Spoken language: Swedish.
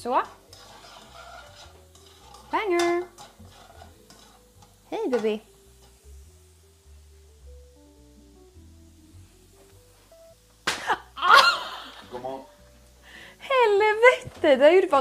Så. Banger! Hej baby! God morgon. Helvete! Det gjorde bara